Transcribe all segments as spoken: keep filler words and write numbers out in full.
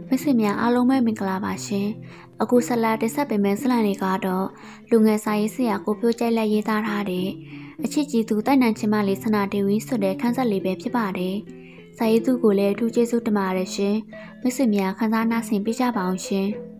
မိတ်ဆွေများအားလုံးပဲမင်္ဂလာပါရှင်။အခုဆက်လက်တင်ဆက်ပေးမယ့်ဇာတ်လမ်းလေးကတော့လူငယ်စာရေးဆရာကိုပြိုးကြိုက်လက်ရေးသားထားတဲ့အချစ်ကြီးသူတိုက်နိုင်ချင်းမလေးဆနာဒေဝီဆိုတဲ့ခန်းဆက်လေးပဲဖြစ်ပါတယ်။စာရေးသူကိုလည်းအထူးကျေးဇူးတင်ပါတယ်ရှင်။မိတ်ဆွေများခန်းစားနားဆင်ပေးကြပါအောင်ရှင်။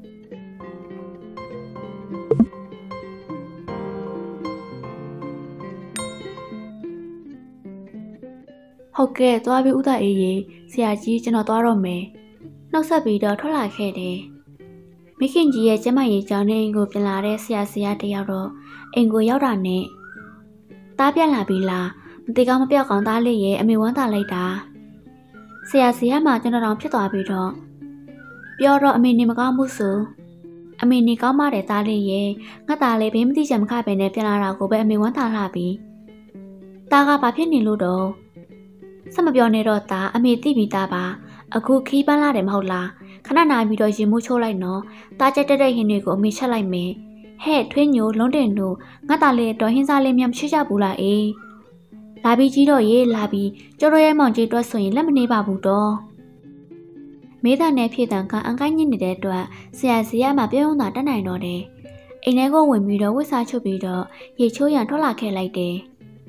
ဟုတ်ကဲ့သွားပြီးဥဒအေးရေဆရာကြီးကျွန်တော်သွားတော့မယ်နှုတ်ဆက်ပြီးတော့ထွက်လာခဲ့တယ်မိခင်ကြီးရဲ့ကျမကြီးကြောင့်နေအိမ်ကိုပြန်လာတဲ့ဆရာဆရာတယောက်တော့အိမ်ကိုရောက်တာနဲ့တားပြက်လာပြီလားမတိကောင်းမပြောက်ကောင်းသားလေးရဲ့အမေဝမ်းသာလိုက်တာဆရာဆရာမှကျွန်တော်တောင်ဖြစ်သွားပြီးတော့ပြောတော့အမေနေမကောင်းဘူးဆိုအမေနေကောင်းမတဲ့သားလေးရဲ့ငါသားလေးဘေးမသိချင်မခပဲနဲ့ပြန်လာတာကိုပဲအမေဝမ်းသာလာပြီတားကဘာဖြစ်နေလို့တော့ဆက်မပြောနဲ့တော့သားအမေသိပြီးသားပါအခုခီးပန်းလာတယ်မဟုတ်လားခဏနာပြီးတော့ရင်မိုးချိုးလိုက်နော်တားကြက်တက်တဲ့ဟင်းတွေကိုအမေချက်လိုက်မယ်ဟဲ့ထွေးညိုလုံးတင်တို့ငါသားလေးတော့ဟင်းစားလေးများမရှိကြဘူးလားအေးလာပြီးကြီးတော့ရေးလာပြီးကျတော်ရဲ့မောင်ကြီးအတွက်ဆိုရင်လက်မနေပါဘူးတော့မေးသားနဲ့ဖြည့်တန်ကအန်ကိုင်းညစ်နေတဲ့အတွက်ဆရာစီရမှာပြုံးတာတက်နိုင်တော့တယ်အိမ်ထဲကိုဝင်ပြီးတော့ဝစ်စားချုပ်ပြီးတော့ရေချိုးရန်ထွက်လာခဲ့လိုက်တယ်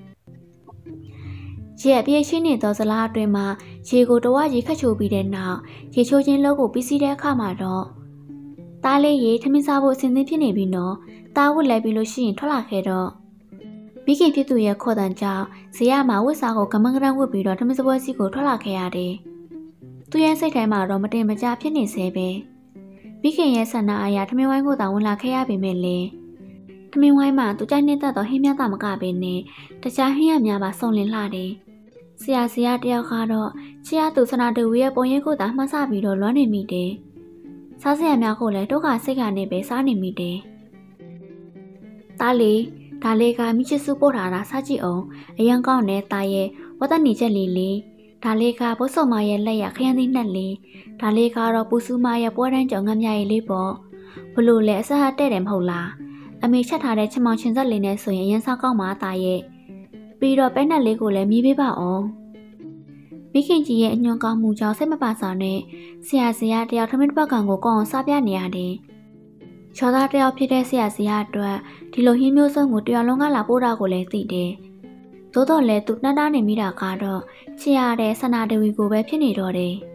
ရေအပြည့်ရှိနေသောဇလားအတွင်းမှာရေကိုတဝါရေခတ်ချိုးပြီးတဲ့နောက်ရေချိုးခြင်းလုပ်ကိုပြီးစီးတဲ့အခါမှာတော့တားလေးရေထမင်းစားဖို့အဆင်သင့်ဖြစ်နေပြီနော်တားဝတ်လိုက်ပြီးလို့ရှိရင်ထွက်လာခဲ့တော့မိခင်ဖြစ်သူရဲ့ခေါ်တန်ကြောင့်ဇေယျမှာဝတ်စားကိုကမန်းကရန်ဝတ်ပြီးတော့ထမင်းစပွဲစီကိုထွက်လာခဲ့ရတယ်သူရဲ့စိတ်ထဲမှာတော့မတင်မကျဖြစ်နေစေပဲမိခင်ရဲ့ဆန္ဒအရာထမင်းဝိုင်းကိုတောင်ဝင်လာခဲ့ရပေမဲ့လေထမင်းဝိုင်းမှာသူကြိုက်နေတဲ့တော့ဟင်းမြတာမကပဲနဲ့တခြားဟင်းရများပါစုံလင်လှတယ်ဆရာဆရာတယောက်ကတော့ချီယာသူဆနာတူဝီရဲ့ပုံရိပ်ကိုသာမှတ်ဆပြီးတော့လွမ်းနေမိတယ်။စားစရာများကိုလည်းဒုက္ခစိတ်ကနေပဲစားနေမိတယ်။တားလေးဒါလေးကမိချစ်စုပို့ထားတာစားကြည့်အောင်အရန်ကောင်းနေတာရဲ့ဝတ်တနေချက်လေးလေးဒါလေးကဘုတ်ဆုံမရဲ့လက်ရခရမ်းသီးနှက်လေးဒါလေးကတော့ပူစုမရဲ့ပွဲတန်းကြောင်ငမ်းမြရေးလေးပေါ့ဘလို့လဲအစားအတဲ့တယ်မဟုတ်လားအမေချက်ထားတဲ့ချမောင်ချင်းဆက်လေးနဲ့ဆိုရင်အရန်စားကောင်းပါတာရဲ့ပြီးတော့ပဲနဲ့လေးကိုလည်းမြည်ပေးပါအောင်မိခင်ကြီးရဲ့အညွန့်ကောင်းမှုကြောင့်စိတ်မပါစားနဲ့ဆရာဆရာတယောက်ထမင်းတစ်ပတ်ကန်ကိုကောင်းအောင်စားပြနေရတယ်။ချောသားတယောက်ဖြစ်တဲ့ဆရာဆရာအတွက်ဒီလိုဟင်းမျိုးစုံကိုတယောက်လုံးကလာပို့တာကိုလည်းသိတယ်။သို့တော့လည်းသူနှမ်းတားနေမိတာကတော့ချစ်ရတဲ့ဆနာဒေဝီကိုပဲဖြစ်နေတော့တယ်။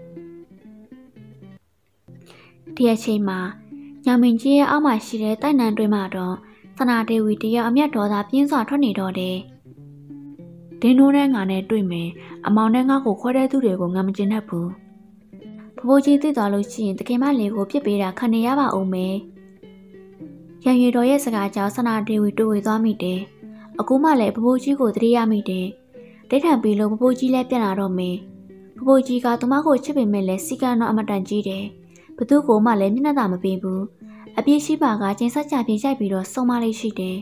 ဒီအချိန်မှာညောင်မင်းကြီးရဲ့အောက်မှာရှိတဲ့တိုက်နန်းတွင်မှာတော့ဆနာဒေဝီတယောက်အမျက်ဒေါသပြင်းစွာထွက်နေတော့တယ်။ဒင်းနိုးနဲ့ငါနဲ့တွေ့မယ်အမောင်နဲ့ငါ့ကိုခွဲတဲ့သူတွေကိုငါမကျင်တတ်ဘူးဖဖိုးကြီးသိသွားလို့ရှိရင်တကယ်မလေးကိုပြစ်ပေးတာခံနေရပါဦးမယ်ရံရည်တော်ရဲ့စကားကြောင့်ဆနာဒေဝီတွေ့ဝေသွားမိတယ်အခုမှလည်းဖဖိုးကြီးကိုတတိယမိတယ်ဒိတ်ထံပြီးလို့ဖဖိုးကြီးလည်းပြန်လာတော့မယ်ဖဖိုးကြီးကသူမကိုချစ်ပေမဲ့လည်းစီကံတော့အမတန်ကြီးတယ်ဘသူကိုမှလည်းမျက်နှာသာမပေးဘူးအပြည့်ရှိပါကကျင်းဆက်ကြပြေးရိုက်ပြီးတော့စုံမလေးရှိတယ်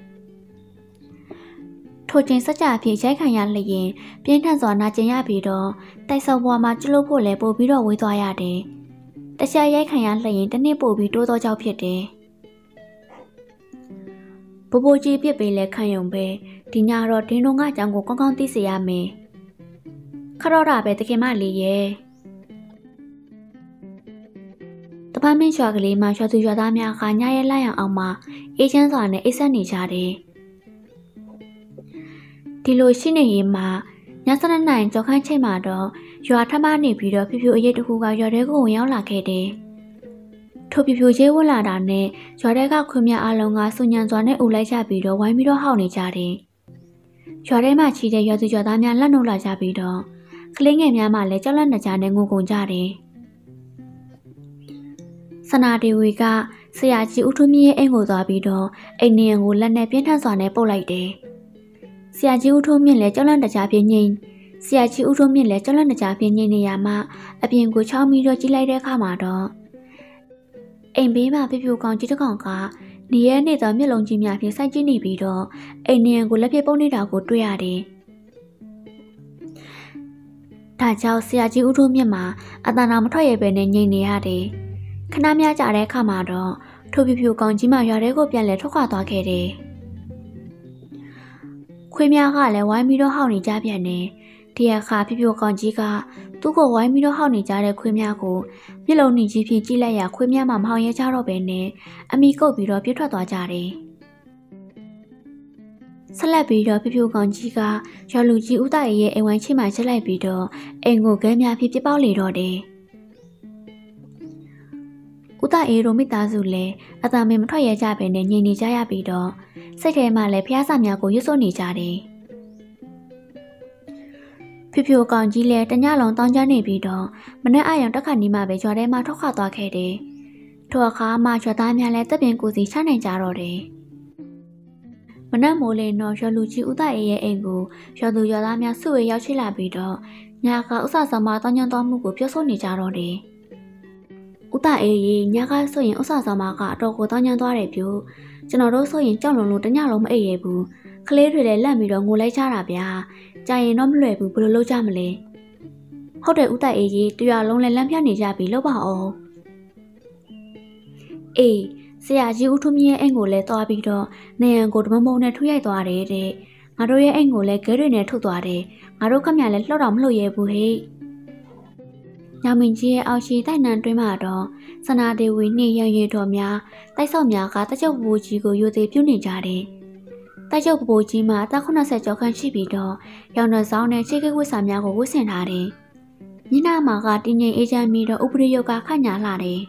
ထိုချိန်စကြအဖြစ်ရိုက်ခံရလျင်ပြင်းထန်စွာနာကျင်ရပြီးတော့တိုက်ဆောက်ဘွားမှာကျွလို့ဖို့လည်းပို့ပြီးတော့ဝေးသွားရတယ်။တခြားရိုက်ခံရလျင်တစ်နှစ်ပို့ပြီးတိုးသောကြောင့်ဖြစ်တယ်။ဘိုးဘိုးကြီးပြစ်ပေးလဲခံရုံပဲဒီညတော့ဒင်းတို့ကအကြောင်းကိုကောင်းကောင်းသိစေရမယ်။ခရော့တာပဲတခင်မလေးရဲ့။တပန်းမင်းရွာကလေးမှာရွာသူရွာသားများကညရဲလိုက်အောင်အောင်မှာအေးချမ်းစွာနဲ့အိပ်ဆက်နေကြတယ်။ဒီလိုရှိနေရင်မှညစနစ်နိုင်ကြောက်ခန်းချိန်မှာတော့ရွာထမနေပြီးတော့ဖြူဖြူအရေးတခုကရွာထဲကိုဝင်ရောက်လာခဲ့တယ်။ထိုဖြူဖြူရေးဝင်လာတာနဲ့ရွာထဲကခွေးများအလုံးကစုညံစွာနဲ့အူလိုက်ကြပြီးတော့ဝိုင်းပြီးတော့ဟောက်နေကြတယ်။ရွာထဲမှာချီတဲ့ရွာသူရွာသားများလက်နှုတ်လာကြပြီးတော့ကလေးငယ်များမှလည်းကြောက်လန့်နေကြနဲ့ငိုကုန်ကြတယ်။ဆနာဒေဝီကဆရာကြီးဦးထွန်းမြင့်ရဲ့အိမ်ကိုသွားပြီးတော့အိမ်နေရန်ကိုလက်နဲ့ပြင်းထန်စွာနဲ့ပုတ်လိုက်တယ်။ဆရာကြီးဦးထုံးမြင့်လည်းကြောက်လန့်တကြားပြင်းငိမ့်ဆရာကြီးဦးထုံးမြင့်လည်းကြောက်လန့်တကြားပြင်းငိမ့်နေရမှအပြင်ကိုချောင်းပြီးတော့ကြည့်လိုက်တဲ့အခါမှာတော့အိမ်ဘေးမှာပြပြကောင်ကြီးတစ်ကောင်ကနေရဲနေသောမျက်လုံးကြီးများဖြင့်စိုက်ကြည့်နေပြီးတော့အိမ်နေရန်ကိုလက်ပြပုတ်နေတာကိုတွေ့ရတယ်။ဒါကြောင့်ဆရာကြီးဦးထုံးမြင့်မှာအတန်တော်မထွက်ရပဲနဲ့ငိမ့်နေရတယ်။ခဏများကြာတဲ့အခါမှာတော့ထိုပြပြကောင်ကြီးမှရွာထဲကိုပြန်လဲထွက်ခွာသွားခဲ့တယ်။ခွေးများကလည်းဝိုင်းပြီးတော့ဟောက်နေကြပြန်တယ်။ဒတရားခါဖြိုးဖြိုးကောင်ကြီးကသူ့ကိုဝိုင်းပြီးတော့ဟောက်နေကြတဲ့ခွေးများကိုမျက်လုံးနှီးကြီးဖြင့်ကြည့်လိုက်ရခွေးများမှမဟောင်ရဲကြတော့ပဲနဲ့အမိကုတ်ပြီးတော့ပြစ်ထွက်သွားကြတယ်ဆက်လက်ပြီးတော့ဖြိုးဖြိုးကောင်ကြီးကရော်လူကြီးဦးသားရဲ့အိမ်ဝိုင်းချိမှချက်လိုက်ပြီးတော့အိမ်ကိုခဲများဖြင့်ပြစ်ပေါက်လေတော့တယ်ဦးသားအေးတို့မိသားစုလည်းအသာမင်မထွက်ရကြပဲနဲ့ညင်နေကြရပြီးတော့စိတ်ထဲမှာလည်းဖျားစာများကိုရွတ်ဆိုနေကြတယ်ဖြိုးဖြိုးကောင်ကြီးလည်းတညလုံးတောင်းကြနေပြီးတော့မနေ့အရောင်တက်ခါနီးမှပဲရွာထဲမှာထွက်ခွာသွားခဲ့တယ်ထိုအခါမှရွာသားများလည်းတပ်ပင်ကိုစီချနိုင်ကြတော့တယ်မနက်မိုးလင်းတော့ရွာလူကြီးဦးသားအေးရဲ့အိမ်ကိုရွာသူရွာသားများစုဝေးရောက်ရှိလာပြီးတော့ညကဥစ္စာဆောင်မတောင်းကြသွားမှုကိုပြောဆိုနေကြတော့တယ်ဦးသားအေးကြီးညကဆိုရင်ဥစ္စာဆောင်မကအတော်ကိုတောင်းကြသွားတယ်ပြို့ကျွန်တော်တို့ဆိုရင်ကြောက်လုံလို့တညလုံးမအိပ်ရဘူးကလေးတွေလည်းလန့်ပြီးတော့ငိုလိုက်ကြတာဗျာကြာရင်တော့မလွယ်ဘူးဘယ်လိုလုပ်ကြမလဲဟုတ်တယ်ဦးသားအေးကြီးတရွာလုံးလည်းလန့်ပြနေကြပြီလို့ပါအောင်အေးဆရာကြီးဦးထွန်းမြင့်ရဲ့အိမ်ကိုလည်းသွားပြီးတော့နေရန်ကိုတမမုံနဲ့ထူရိုက်သွားတယ်တဲ့ငါတို့ရဲ့အိမ်ကိုလည်းခဲတွေနဲ့ထုတ်သွားတယ်ငါတို့ခမရလည်းလှော့တော့မလှုပ်ရဲဘူးဟဲ့ညမင်းကြီးရဲ့အောက်ရှိတိုက်နံတွင်းမှာတော့စနာဒေဝီနှင့်ရန်ရည်တော်များတိုက်ဆောက်များကတကြုတ်ဘူကြီးကိုရိုသေပြုနေကြတယ်တိုက်ကျုပ်ပပိုးကြီးမှာအသက်ခုနှစ်ဆယ်ကျော်ခန့်ရှိပြီးတော့ရောင်နှဆောင်နဲ့ခြေကိဝတ်စာများကိုဝတ်ဆင်ထားတယ်။ညနာမှာကတင်းငိမ်အေးချမ်းပြီးတော့ဥပရိယုတ်ကခန့်ညာလာတယ်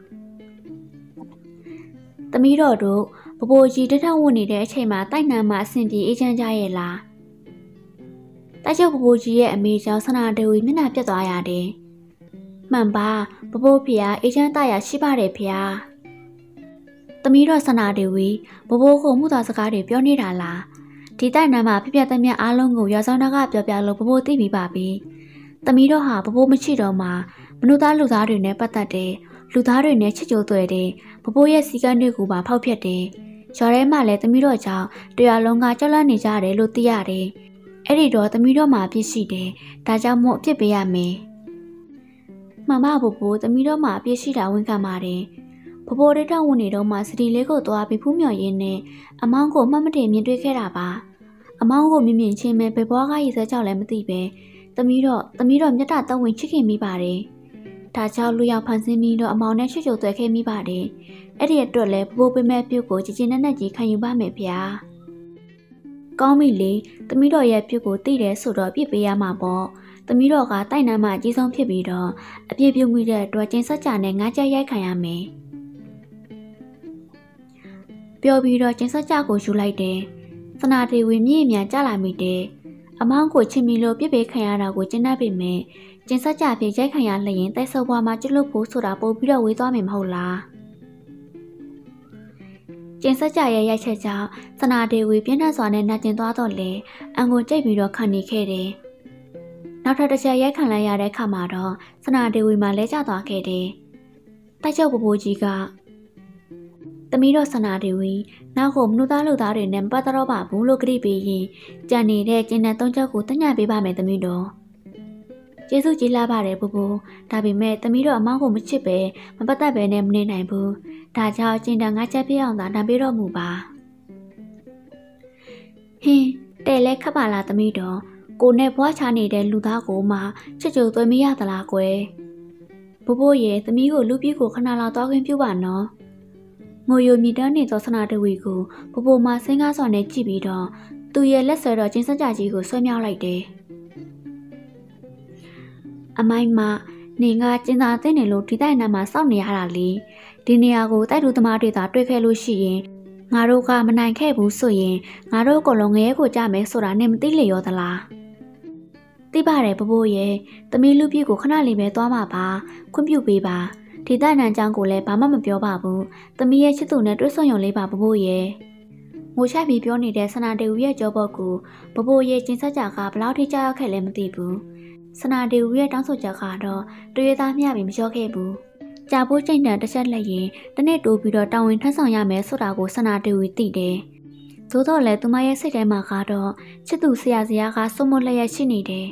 ။သမီးတော်တို့ပပိုးကြီးတထဝတ်နေတဲ့အချိန်မှာတိုက်နံမှာအဆင်ပြေအေးချမ်းကြရဲ့လား။တိုက်ကျုပ်ပပိုးကြီးရဲ့အမေကြောင့်ဆနာဒေဝီမျက်နှာပြတ်သွားရတယ်။မှန်ပါပပိုးဖေကအေးချမ်းတရရှိပါတယ်ဖေ။သမီးတော်ဆနာဒေဝီဘဘိုးကိုမှုသားစကားတွေပြောနေတာလားဒီတိုက်နံမှာပြပြတဲ့မြတ်အားလုံးကိုရွာဆောင်ကပြောပြလို့ဘဘိုးသိပြီးပါပြီသမီးတော်ဟာဘဘိုးမရှိတော့မှမနုသားလူသားတွေနဲ့ပတ်သက်တယ်လူသားတွေနဲ့ချစ်ကြိုးသွဲတယ်ဘဘိုးရဲ့စီကံတွေကိုပါဖောက်ဖျက်တယ်ရွာထဲမှာလည်းသမီးတော်ကြောင့်တရားလုံးကကြောက်လန့်နေကြတယ်လို့သိရတယ်အဲ့ဒီတော့သမီးတော်မှာပြစ်ရှိတယ်ဒါကြောင့်မို့အပြစ်ပေးရမယ်မမဘဘိုးသမီးတော်မှာပြစ်ရှိတာဝန်ခံပါတယ်ဘဘိုးရတောင်းဝင်နေတော့မှစတီလေးကိုသွားပြီးဖူးမြော်ရင်းနဲ့အမောင်းကိုမှတ်မတင်မြင်တွေ့ခဲ့တာပါအမောင်းကိုမြင်မြင်ချင်းပဲဘယ်ဘွားကရေစဲကြောက်လည်းမသိပဲသမီးတော့သမီးတော့မြတ်တာတောင်းဝင်ချစ်ခင်မိပါတယ်ဒါကြောင့်လူရောက်ဖန်ဆင်းပြီးတော့အမောင်းနဲ့ချွတ်ချွတ်သွဲခဲ့မိပါတယ်အဲ့ဒီအတွက်လည်းဘဘိုးပေးမဲ့ပြုတ်ကိုကြည်ကျင်နဲ့နဲ့ကြီးခံယူပါမယ်ဗျာကောင်းပြီလေသမီးတော်ရဲ့ပြုတ်ကိုသိတယ်ဆိုတော့ပြစ်ပေးရမှာပေါ့သမီးတော်ကတိုက်နမ်းမှအကြီးဆုံးဖြစ်ပြီးတော့အပြစ်ပြုတ်မိတဲ့အတွက်ကျင်းဆက်ကြနဲ့ငါးချက်ရိုက်ခံရမယ်ပြောပြီးတော့ကျင်းဆက်ကြကိုယူလိုက်တယ်။စနာတီဝီမြင့်မြန်ကြလာမိတယ်။အမောင်းကိုချစ်မီလို့ပြစ်ပေးခံရတာကိုကျင်းတတ်ပေမဲ့ကျင်းဆက်ကြဖြစ်ရိုက်ခံရလျင်တိုက်ဆော့ဘွားမှာကျွတ်လို့ဖို့ဆိုတာပို့ပြီးတော့ဝေးသွားမယ်မဟုတ်လား။ကျင်းဆက်ကြရဲ့ရိုက်ချက်ကြောင့်စနာတီဝီပြင်းထန်စွာနဲ့နှာကျင်သွားတော့လေအန်ကိုကြိတ်ပြီးတော့ခံနေခဲ့တယ်။နောက်ထပ်တစ်ချက်ရိုက်ခံလိုက်ရတဲ့အခါမှာတော့စနာတီဝီမှာလဲကျသွားခဲ့တယ်။တိုက်ချုပ်ပပိုးကြီးကသမီးတော်ဆနာဒေဝီနောက်ကိုမနုသားလူသားတွေနဲ့ပတ်သက်တော့ပါဘူးလို့ကြိပေးရင်ကြံနေတဲ့ကျင်းတဲ့သုံးချက်ကိုတညပေးပါမယ်သမီးတော်ကျေးဇူးကြီးလာပါတယ်ဘူဘူဒါပေမဲ့သမီးတော်အမောင်းကိုမချစ်ပဲမပတ်သက်ပဲနဲ့မနေနိုင်ဘူးဒါကြောင့်ကျင်းတဲ့ငါးချက်ပြအောင်သာနာပေးတော့မူပါဟင်းတဲ့လဲခပ်ပါလားသမီးတော်ကိုနဲ့ဘွားချနေတဲ့လူသားကိုမှချစ်ကြိုသွေးမရသလားကွယ်ဘူဘူရဲ့သမီးကိုလူပြည့်ကိုခဏလောက်တောင်းခွင့်ပြုပါနော်ငိုယိုမြည်တမ်းနေသောဆနာတဝီကိုပပိုမှာစင်းကားစွာနဲ့ကြည့်ပြီးတော့သူရဲ့လက်ဆွဲတော်ကျင်းစကြကြီးကိုဆွဲမြောက်လိုက်တယ်။အမိုင်းမနေငါကျင်းသာတဲ့နေလို့ဒီတိုက်နာမှာစောင့်နေရတာလေဒီနေရာကိုတိုက်သူသမားတွေသာတွေ့ခဲ့လို့ရှိရင်ငါတို့ကမနိုင်ခဲ့ဘူးဆိုရင်ငါတို့အကုန်လုံးငရဲကိုကြမယ်ဆိုတာနဲ့မသိလေရောသလား။သိပါတယ်ပပိုရဲ့သမီးလူပြည့်ကိုခဏလေးပဲသွားမှာပါခွင့်ပြုပေးပါဒီတိုက်နံကြောင့်ကိုလည်းဘာမှမပြောပါဘူး။သမီးရဲ့ချစ်သူနဲ့တွေ့ဆုံရုံလေးပါဘဘိုးရဲ့။ငိုချိုက်ပြီးပြောနေတဲ့ဆနာဒေဝီရဲ့ကြောဘော့ကိုဘဘိုးရဲ့ကျင်းဆက်ကြကဘလောက်ထိကြောက်ခဲ့လဲမသိဘူး။ဆနာဒေဝီရဲ့တောင်းဆိုချက်ကတော့တွေ့သားမျှပြီးမပြောခဲ့ဘူး။ကြာပိုးချိန်တန်တစ်ချက်လက်ရင်တနေ့တိုးပြီးတော့တောင်းဝင်ထမ်းဆောင်ရမယ်ဆိုတာကိုဆနာဒေဝီသိတယ်။သို့တော့လည်းသူမရဲ့စိတ်ထဲမှာကတော့ချစ်သူဆရာစရာကစုံမလျက်ရှိနေတယ်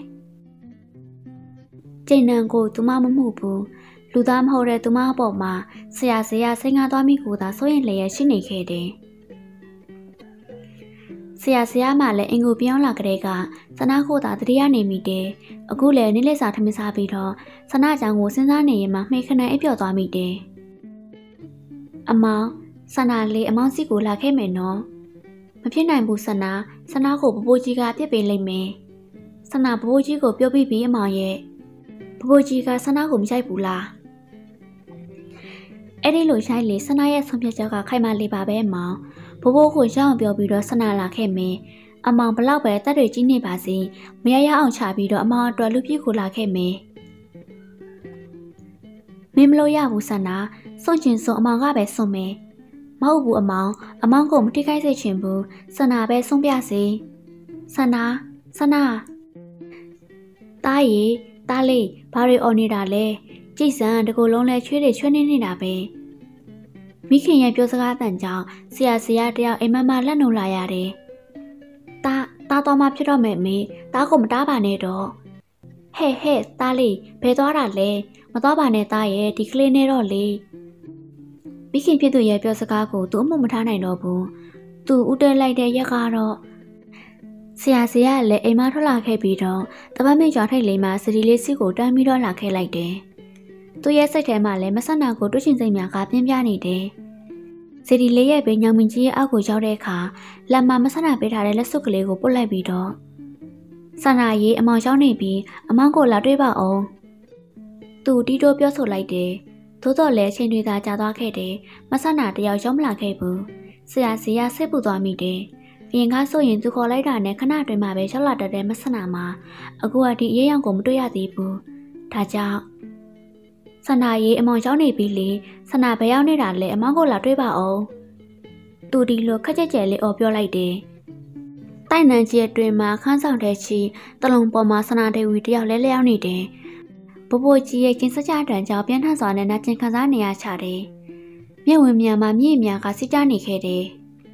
။ချိန်တန်ကိုသူမမမှုဘူး။လူသားမဟုတ်တဲ့သူမအပေါ်မှာဆရာဆရာစိတ်ငါသွားမိကိုသာစိုးရင်လျက်ရှိနေခဲ့တယ်။ဆဆရာဆရာမှလည်းအင်ကိုပြောင်းလာကြတဲ့ကဆနာကိုသာတတိယနေမိတယ်အခုလည်းနေ့လက်စာထမင်းစားပြီးတော့ဆနာကြောင့်ကိုစဉ်းစားနေရင်မှမှိတ်ခနဲ့အိပ်ပျော်သွားမိတယ်အမောင်ဆနာလေးအမောင်စီကိုလာခဲ့မယ်နော်မဖြစ်နိုင်ဘူးဆနာဆနာကိုဘဘိုးကြီးကပြစ်ပေးလိုက်မယ်ဆနာဘဘိုးကြီးကိုပြောပြီးပြီးအမောင်ရဲ့ဘဘိုးကြီးကဆနာကိုမကြိုက်ဘူးလားအဲ့ဒီလိုရှိုင်းလေဆနာရဲ့ဆုံးဖြတ်ချက်ကခိုင်မာလေးပါပဲအမောင်ဘဘိုးကိုရအောင်ပြောပြီးတော့ဆနာလာခဲ့မယ်အမောင်ဘလောက်ပဲတက်တွေကြီးနေပါစေမရရအောင်ချပြီးတော့အမောင်အတွက်လူပြည့်ကိုလာခဲ့မယ်မင်းမလို့ရဘူးဆနာစွန့်ချင်စွန့်အမောင်ကပဲစွန့်မယ်မဟုတ်ဘူးအမောင်အမောင်ကိုမထိခိုက်စေချင်ဘူးဆနာပဲဆုံးပြစေဆနာဆနာတားရီတားလေးဘာတွေအော်နေတာလဲကြည်စံတကူလုံးလဲချွေးတွေချွေးနေနေတာပဲမိခင်ရဲ့ပြောစကားတန်ကြောင့်ဆရာဆရာတယောက်အိမ်မမလက်နှုတ်လာရတယ်တားတားတော်မှဖြစ်တော့မယ်မေတားကိုမတားပါနဲ့တော့ဟဲ့ဟဲ့တားလေးဘယ်သွားတာလဲမသွားပါနဲ့တားရဲ့ဒီကလေးနဲ့တော့လေမိခင်ဖြစ်သူရဲ့ပြောစကားကိုသူအမှုမထားနိုင်တော့ဘူးသူဥတဲလိုက်တဲ့ရက်ကတော့ဆရာဆရာလည်းအိမ်မထွက်လာခဲ့ပြီးတော့တပတ်မိကျော်ထိတ်လေးမှာစတီလေးစီကိုတန်းပြီးတော့လာခဲ့လိုက်တယ်သူရဲ့စိတ်ထဲမှာလည်းမဆန္ဒကိုတွှချင်စိတ်များကပြင်းပြနေတယ်စတီလေးရဲ့ဘေးညောင်မင်းကြီးရဲ့အောက်ကိုရောက်တဲ့အခါလက်မမဆန္ဒပေးထားတဲ့လက်စွပ်ကလေးကိုပုတ်လိုက်ပြီးတော့ဆန္ဒရေးအမောင်ရောက်နေပြီးအမောင်ကိုလာတွေ့ပါအောင်သူတီးတိုးပြောဆိုလိုက်တယ်သို့တော့လည်းအချိန်တွေသာကြာသွားခဲ့တယ်မဆန္ဒတယောက်ရောက်မလာခဲ့ဘူးဆရာစီကစိတ်ပူသွားမိတယ်အရင်ကဆိုရင်သူခေါ်လိုက်တာနဲ့ခဏတွင်မှပဲရောက်လာတတ်တဲ့မဆန္ဒမှာအခုကဒီအရေးအောင်ကိုမတွေ့ရသေးဘူးဒါကြောင့်ဆန္ဒရေးအမောင်ရောက်နေပြီလေဆန္ဒဘယ်ရောက်နေတာလဲအမောင်ကိုလာတွေ့ပါအောင်သူဒီလိုခက်ကြက်ကြဲလေးအော်ပြောလိုက်တယ်တိုက်နန်းကြီးအတွင်မှာခန်းဆောင်တဲ့ချီတလုံးပေါ်မှာဆန္ဒဒေဝီတယောက်လဲလျောင်းနေတယ်ဘဘိုးကြီးရဲ့ကျင်းစကြတန်ကြောင့်ပြန်ထန်စွာနဲ့နာကျင်ခံစားနေရချတယ်မြင့်ဝင်မြန်မှာမြင့်မြန်ကစစ်ကြနေခဲ့တယ်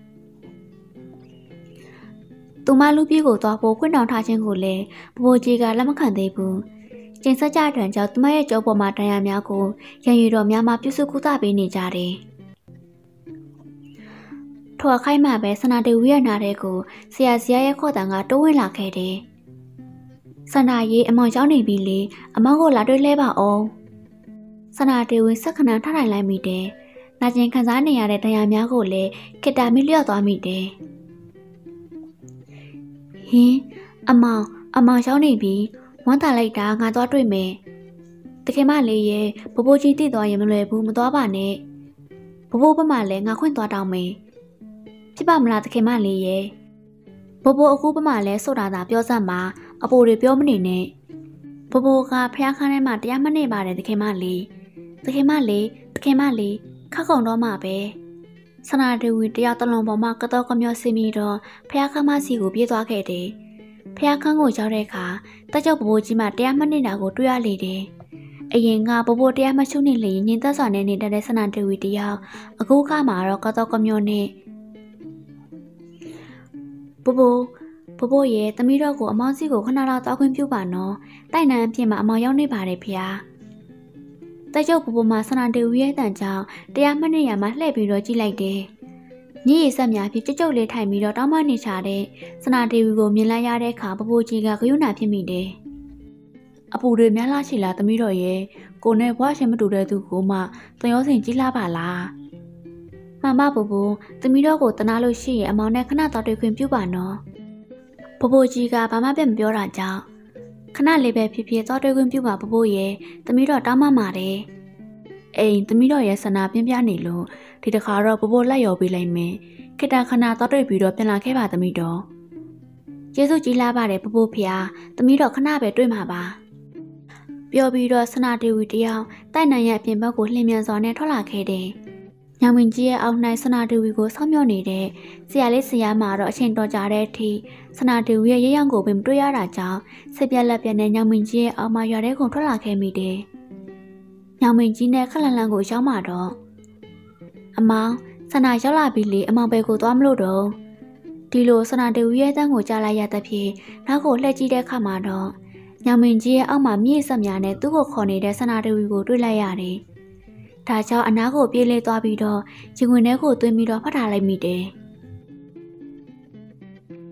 သူမလူပြေကိုသွားဖို့ခွင့်တောင်းထားခြင်းကိုလည်းဘဘိုးကြီးကလက်မခံသေးဘူးကျင်းစကြတန်ကြောင့်သူမရဲ့ကြောပေါ်မှာတရားများကိုရန်ရည်တော်များမှပြုစုကုသပေးနေကြတယ်ထွာခိုက်မှပဲဆနာဒေဝီရဲ့နာတဲ့ကိုဆရာဆရာရဲ့ခေါ်တန်ကတိုးဝင်လာခဲ့တယ်ဆန္ဒရေးအမောင်ရောက်နေပြီလေအမောင်ကိုလာတွေ့လဲပါအောင်ဆန္ဒတေဝင်စက္ကနာထထိုင်လိုက်မိတယ်။နာကျင်ခံစားနေရတဲ့တရားများကိုလည်းခေတ္တမိလျော့သွားမိတယ်။ဟင်းအမောင်အမောင်ရောက်နေပြီဝမ်းသာလိုက်တာငါသွားတွေ့မယ်။တခင်မလေးရဲ့ဘဘိုးကြီးတည်သွားရင်မလွယ်ဘူးမသွားပါနဲ့။ဘဘိုးဘက်မှလည်းငါခွင့်သွားတောင်းမယ်။ဖြစ်ပါမလားတခင်မလေးရဲ့ဘဘိုးအခုဘက်မှလည်းဆိုတာသာပြောစမ်းပါအပိုတွေပြောမနေနဲ့ဘဘိုးကဖျားခန်းထဲမှာတရားမနေပါတယ်တခင်မလေးတခင်မလေးတခင်မလေးခက်ကုန်တော့မှပဲဆနာဒေဝီတယောက်တလုံးပေါ်မှာကတော့ကမျောစင်းပြီးတော့ဖျားခန်းမစီကိုပြေးသွားခဲ့တယ်ဖျားခန်းကိုရောက်တဲ့အခါတက်ကြောက်ဘဘိုးကြီးမှတရားမနေတာကိုတွေ့ရလေတယ်အရင်ကဘဘိုးတရားမရှုနေလေညင်သက်စွာနဲ့နေတဲ့ဆနာဒေဝီတယောက်အခုခါမှာတော့ကတော့ကမျောနဲ့ဘဘိုးဘဘိုးရဲ့သမီးတော်ကိုအမောင်စီကိုခဏလောက်တောက်ခွင့်ပြုပါနော်တိုက်နန်းအပြင်မှာအမောင်ရောက်နေပါတယ်ဖေ။တက်ကျုပ်ဘဘိုးမှာဆနာဒေဝီရဲ့တန်ကြောင့်တရားမနဲ့ရမှာလှည့်ပြီးတော့ကြည့်လိုက်တယ်။ညည်ဆက်များဖြစ်ကြုတ်ကြုတ်လေးထိုင်ပြီးတော့တောင်းမနေချတဲ့ဆနာဒေဝီကိုမြင်လိုက်ရတဲ့အခါဘဘိုးကြီးကဂယုဏဖြစ်မိတယ်။အပူတွေများလားချီလားသမီးတော်ရဲ့ကိုနဲ့ဘွားရှင်မတူတဲ့သူကိုမှတန်ရောစင်ကြီးလာပါလား။မှန်ပါဘဘိုးသမီးတော်ကိုတနာလို့ရှိရင်အမောင်နဲ့ခဏတော်တွေ့ခွင့်ပြုပါနော်။ဘဘိုးကြီးကဘာမှပြန်မပြောတာကြောင့်ခဏလေးပဲဖြစ်ဖြစ်သွားတွေ့ခွင့်ပြုပါဘဘိုးရဲ့သမီးတော်တောင်းမှပါတယ်အိမ်သမီးတော်ရဲ့ဆန္ဒပြင်းပြနေလို့ဒီတခါတော့ဘဘိုးလိုက်ရော်ပေးလိုက်မယ်ခိတခဏသွားတွေ့ပြီးတော့ပြန်လာခဲ့ပါသမီးတော်ကျေးဇူးကြီးလားပါတယ်ဘဘိုးဖေဟာသမီးတော်ခဏပဲတွေ့မှာပါပြောပြီးတော့ဆနာဒေဝီတယောက်တိုက်နိုင်ရဲ့အပြင်ဘက်ကိုလှည့်မြန်စွာနဲ့ထွက်လာခဲ့တယ်ညောင်မင်းကြီးရဲ့အောက်၌ဆနာဒေဝီကိုဆောင်းမြော့နေတဲ့ဆရာလေးဆရာမတော့အချိန်တော်ကြာတဲ့အထိဆနာဒေဝီရဲ့ရဲရောင်ကိုပင်မတွေ့ရတာကြောင့်စိတ်ပြက်လက်ပြက်နဲ့ညောင်မင်းကြီးရဲ့အောက်မှာရွာထဲကိုထွက်လာခဲ့မိတယ်။ညောင်မင်းကြီးနဲ့ခက်လန်လန်ကိုရောက်มาတော့အမောင်ဆနာရောက်လာပြီလေအမောင်ပဲကိုသွားမလို့တော့ဒီလိုဆနာဒေဝီရဲ့တန်းကိုကြားလိုက်ရတဲ့ဖြင့်နောက်ကိုလှည့်ကြည့်တဲ့အခါမှာတော့ညောင်မင်းကြီးရဲ့အောက်မှာမြေဆက်များနဲ့သူ့ကိုခေါ်နေတဲ့ဆနာဒေဝီကိုတွေ့လိုက်ရတယ်။ဒါကြောင့်အနားကိုပြေးလဲသွားပြီးတော့ရင်ဝင်ထဲကိုသွင်းပြီးတော့ဖတ်ထားလိုက်မိတယ်။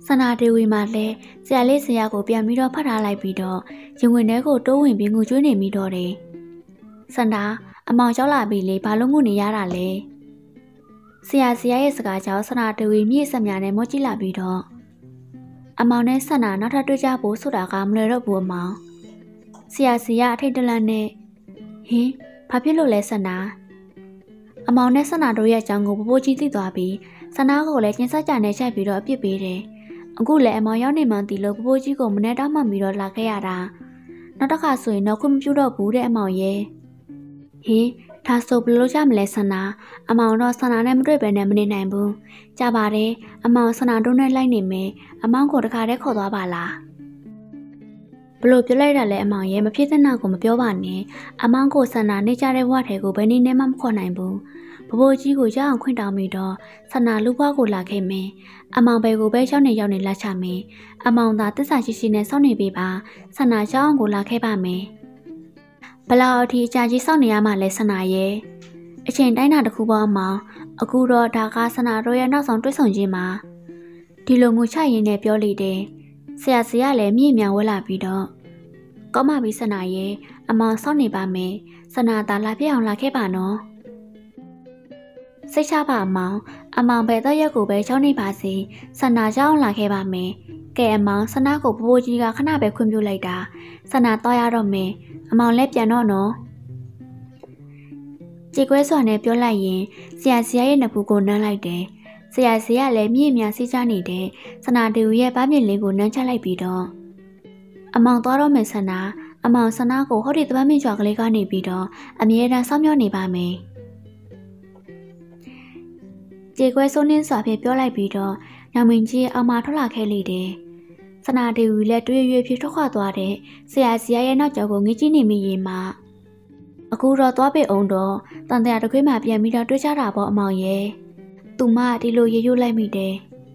ဆန္ဒတေဝီမှာလဲဆရာလေးဆရာကိုပြန်ပြီးတော့ဖတ်ထားလိုက်ပြီးတော့ရင်ဝင်ထဲကိုတိုးဝင်ပြီးငိုကြွေးနေမိတော့တယ်ဆန္ဒအမောင်ရောက်လာပြီလေဘာလို့ငိုနေရတာလဲဆရာဆရာရဲ့စကားကြောင့်ဆန္ဒတေဝီမြေဆက်များနဲ့မော့ကြည့်လာပြီးတော့အမောင်နဲ့ဆန္ဒနောက်ထပ်တွေ့ကြဖို့ဆိုတာကမလွယ်တော့ဘူးအမောင်ဆရာဆရာအထိတ်တလန့်နဲ့ဟင်ဘာဖြစ်လို့လဲဆန္ဒအမောင်နဲ့ဆန္ဒတို့ရဲ့အကြောင်းကိုပပိုးကြီးသိသွားပြီးဆန္ဒကိုလည်းကျင်းစကြနဲ့ချိန်ပြီးတော့အပြစ်ပေးတယ်အခုလည်းအမောင်ရောက်နေမှတီလို့ပပိုးကြီးကိုမနေ့တောက်မှပြီးတော့လာခဲ့ရတာနောက်တစ်ခါဆိုရင်တော့ခွင့်မပြုတော့ဘူးတဲ့အမောင်ရဲ့ဟင်ဒါဆိုဘယ်လိုကြမလဲဆန္ဒအမောင်တော့ဆန္ဒနဲ့မတွေ့ပဲနဲ့မနေနိုင်ဘူးကြပါတယ်အမောင်ဆန္ဒတို့နဲ့လိုက်နေမယ်အမောင်ကိုတခါတည်းခေါ်သွားပါလားဘလို့ပြောလိုက်တာလဲအမောင်ရဲ့မဖြစ်တဲ့နောက်ကိုမပြောပါနဲ့အမောင်ကိုဆန္ဒနေကြတဲ့ဘဝထဲကိုဘယ်နည်းနဲ့မှမခေါ်နိုင်ဘူးဘဘိုးကြီးကိုရအောင်ခွင့်တောင်းပြီးတော့ဆန္ဒလူဘွားကိုလာခဲ့မယ်အမောင်ဘယ်ကိုပဲရောက်နေရောက်နေလာချမယ်အမောင်သာတစ္ဆာရှိရှိနဲ့စောင့်နေပေးပါဆန္ဒရအောင်ကိုလာခဲ့ပါမယ်ဘလောက်အထိအကြာကြီးစောင့်နေရမှလဲဆန္ဒရဲ့အချိန်တိုင်းတာတစ်ခုပေါ်အမောင်အခုတော့ဒါကဆန္ဒတို့ရဲ့နောက်ဆုံးတွေ့ဆုံခြင်းမှာဒီလိုငိုချရင်းနဲ့ပြောလိုက်တယ်ဆရာဆရာလည်းမြင့်မြန်ဝဲလာပြီးတော့ကောင်းပါပြီဆန္ဒရဲ့အမောင်စောင့်နေပါမယ်ဆန္ဒသာလာပြအောင်လာခဲ့ပါနော်စိတ်ချပါအမောင်အမောင်ပဲတော့ရက်ကိုပဲချောင်းနေပါစေဆန္ဒကြောင်းလာခဲ့ပါမယ်ကဲအမောင်ဆန္ဒကိုပပိုးကြီးကခဏပဲခွင့်ပြုလိုက်တာဆန္ဒတော့ရတော့မယ်အမောင်လည်းပြန်တော့နော်ကြေကွဲစွာနဲ့ပြောလိုက်ရင်ဆရာဆရာရဲ့နဖူးကိုနမ်းလိုက်တယ်ဆရာဆရာလည်းမြင့်မြတ်စီးချနေတဲ့ဆန္ဒတူရဲ့ဗားမြင့်လေးကိုနမ်းချလိုက်ပြီးတော့အမောင်သွားတော့မယ်ဆန္ဒအမောင်ဆန္ဒကိုဟောဒီတပတ်မင်းကြွားကလေးကနေပြီးတော့အမြဲတမ်းစောင့်မျှော်နေပါမယ်ကြေကွဲစိုးနှင်းစွာဖြင့်ပြောလိုက်ပြီးတော့ညောင်မင်းကြီးအောင်မထွက်လာခဲ့လေတယ်ဆန္ဒတူလည်းတွေ့ရွေဖြစ်ထွက်ခွာသွားတဲ့ဆရာဆရာရဲ့နောက်ကျောကိုငေးကြည့်နေမိရင်မှအခုတော့သွားပေအောင်တော့တန်တရားတစ်ခွေးမှပြန်ပြီးတော့တွေ့ကြတာပေါ့အမောင်ရဲ့သူမဒီလိုရေရွတ်လိုက်မိတယ်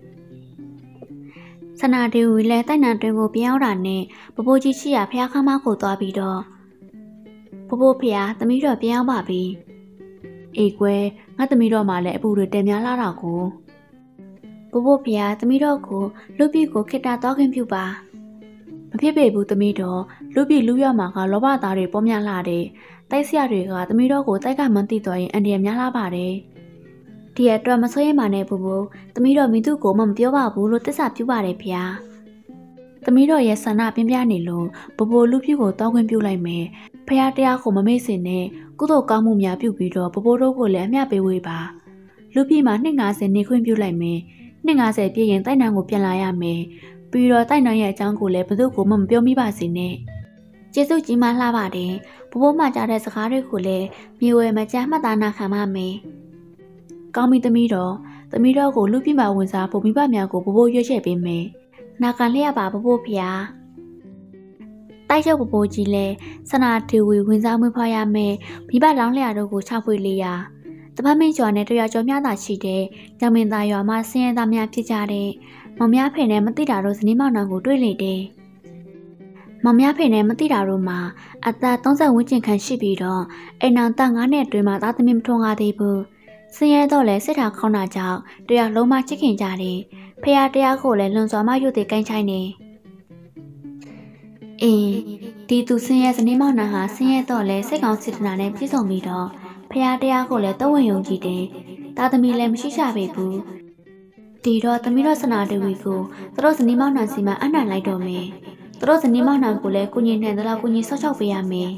ဆန္ဒတူလည်းတိုက်နံတွင်ကိုပြန်ရောက်တာနဲ့ပပိုးကြီးရှိရာဖះခမ်းမကိုသွားပြီးတော့ပပိုးဖះသမီးတော့ပြန်ရောက်ပါပြီအေးကွယ်ငါသမီးတော့မှလည်းအပူတွေတင်များလာတာကိုပပိုးဖះသမီးတော့ကိုလူပြည့်ကိုခိတ္တတော့ခင်ပြုပါမဖြစ်ပေဘူးသမီးတော့လူပြည့်လူရမှာကလောဘသားတွေပေါ်များလာတဲ့တိုက်ဆရာတွေကသမီးတော့ကိုတိုက်ကမှန်းသိသွားရင်အန်ဒီရများလာပါတယ်ဒီအတွက်မဆွေးရမှာနဲ့ဘူးဘူးသမီးတော့မိသူကိုမှမပြောပါဘူးလို့တစ္ဆာပြုပါတယ်ဖះသမီးတော့ရဲ့ဆန္ဒပြင်းပြနေလို့ဘဘိုလူပြည့်ကိုတောင်းခွင့်ပြုလိုက်မယ်ဖះတရားကိုမမေ့စင်နဲ့ကုသိုလ်ကောင်းမှုများပြုပြီးတော့ဘဘိုတို့ကိုလည်းအမျှပေးဝေးပါလူပြည့်မှာနှစ်ငါးဆယ်နေခွင့်ပြုလိုက်မယ်နှစ်ငါးဆယ်ပြည့်ရင်တိုက်နံကိုပြန်လာရမယ်ပြီးတော့တိုက်နံရဲ့အကြောင်းကိုလည်းဘသူကိုမှမပြောမိပါစေနဲ့ကျေးဇူးကြီးမှလှပါတယ်ဘဘိုမှကြားတဲ့စကားတွေကိုလည်းမြေဝဲမကြားမှတ်သားနာခံပါမယ်ကောင်းပြီသမီးတော်သမီးတော်ကိုလူပြည့်မှာဝင်စားဖို့မိဘများကိုဘဘိုရွေးချယ်ပေးမယ်နာခံလျက်ပါဘဘိုဖျားတိုက်ရုပ်ဘဘိုကြီးလဲဆနာထေဝီဝင်စားမွေးဖွားရမယ်မိဘလောင်းလျာတို့ကိုချဖွေလေးရာတပတ်မင်းကျော်နဲ့တရားကျော်များသာရှိတဲ့ကြောင်မင်းသားရွာမှာဆင်းရဲသားများဖြစ်ကြတဲ့မောင်များဖေနဲ့မတိတာတို့ဇနီးမောင်နှံကိုတွေ့လေတယ်မောင်များဖေနဲ့မတိတာတို့မှာအသက်သုံးဆယ်ဝန်းကျင်ခန့်ရှိပြီးတော့အိမ်အောင်သားငါးနှစ်အတွင်းမှာသားသမီးမထွန်းကားသေးဘူးဆင်းရဲတော့လဲစစ်တာခေါင်းတာကြောင့်တရားလုံးမချစ်ခင်ကြတယ်ဖះတရားကိုလည်းလွန်စွာမှရွတ်သိကိုင်းချိုင်းနေအင်းဒီသူဆင်းရဲဇနီးမောင်နှံဟာဆင်းရဲတော့လဲစိတ်ကောင်းစေတနာနဲ့ပြည့်စုံပြီးတော့ဖះတရားကိုလည်းတဝဝင်ယုံကြည်တယ်သားသမီးလည်းမရှိရှာပေဘူးဒီတော့သမီးတို့ဆနာတူဝီကိုသူတို့ဇနီးမောင်နှံစီမှာအနှံ့လိုက်တော့မယ်သူတို့ဇနီးမောင်နှံကိုလည်းကိုကြီးနဲ့တလောက်ကိုကြီးဆောက်ချောက်ပေးရမယ်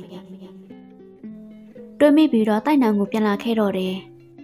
တွေးမိပြီးတော့တိုက်နှံကိုပြန်လာခဲ့တော့တယ်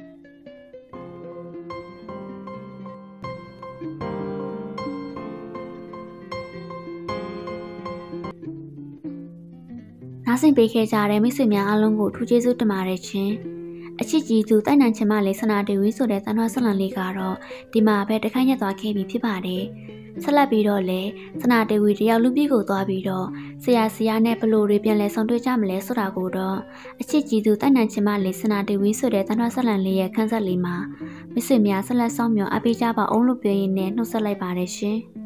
နားဆင်ပေးခဲ့ကြတဲ့မိတ်ဆွေများအားလုံးကိုထူးကျေးဇူးတင်ပါတယ်ရှင်အချစ်ကြီးသူတိုက်နိုင်ချင်မှလေးဆနာတေဝီဆိုတဲ့တန်ထွားဆက်လံလေးကတော့ဒီမှာပဲတခန့်ရက်သွားခဲ့ပြီဖြစ်ပါတယ်ဆက်လက်ပြီးတော့လည်းဆနာတေဝီတယောက်လူပြည့်ကိုသွားပြီးတော့ဆရာဆရာနဲ့ဘလို့တွေပြန်လဲဆောင်တွေ့ကြမလဲဆိုတာကိုတော့အချစ်ကြီးသူတိုက်နိုင်ချင်မှလေးဆနာတေဝီဆိုတဲ့တန်ထွားဆက်လံလေးရဲ့ခန်းဆက်လေးမှာမိတ်ဆွေများဆက်လက်ဆောင်မြော်အပေးကြပါအောင်လို့ပြောရင်းနဲ့နှုတ်ဆက်လိုက်ပါတယ်ရှင်